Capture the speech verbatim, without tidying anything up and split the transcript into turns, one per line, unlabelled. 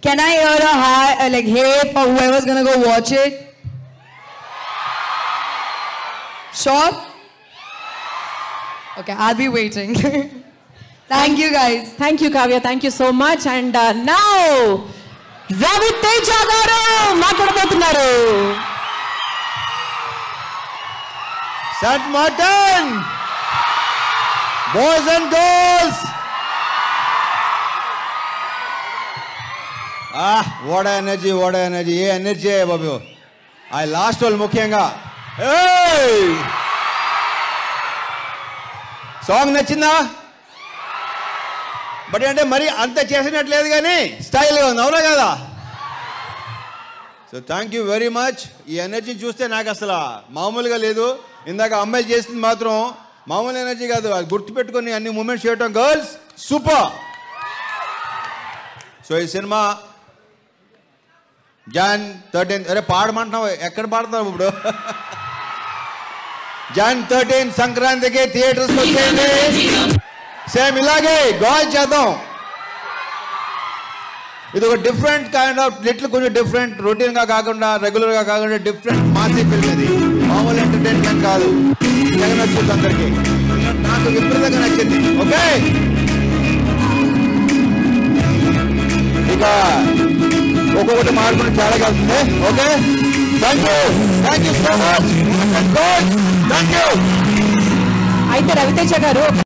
Can I hear a hi, like hey for whoever's gonna go watch it? Sure? Okay, I'll be waiting. Thank you guys.
Thank you, Kavya. Thank you so much. And uh, now, Ravi Teja garu maatladabothunaru.
Set Martin! Boys and girls! Ah, what an energy, what an energy. Ye energy hai babu. I last all mukhyanga. Hey! Song nachinda? But ante mari anta chesinatledu gaani style ga undi avuna kada. So thank you very much. Ee energy chuste naaku asala maamuluga ledu. ఇందాక అమ్మాయి చేసింది మాత్రం మామూలు energy కాదు, అది గుర్తుపెట్టుకొని అన్ని moments చేయటం. Girls super. సో ఈ సినిమా జాన్ థర్టీన్ అరే పాడమంటున్నావు, ఎక్కడ పాడుతున్నావు ఇప్పుడు? జాన్ థర్టీన్ సంక్రాంతికి థియేటర్స్ వచ్చేయండి. సేమ్ ఇలాగే గోల్ చేద్దాం. ఇది ఒక డిఫరెంట్ కైండ్ ఆఫ్ లిటిల్, కొంచెం డిఫరెంట్, రొటీన్గా కాకుండా రెగ్యులర్గా కాకుండా డిఫరెంట్ మాసీ ఫిల్మ్. ఇది మామూలు ఎంటర్టైన్మెంట్ కాదు. జగన్ నచ్చింది అందరికీ, నాకు విపరీతంగా నచ్చింది. ఓకే, ఇక ఒక్కొక్కటి మార్పుని చాలా కలుస్తుంది. Okay, thank you thank you so much. Thank you.
అయితే రవితేజ గారు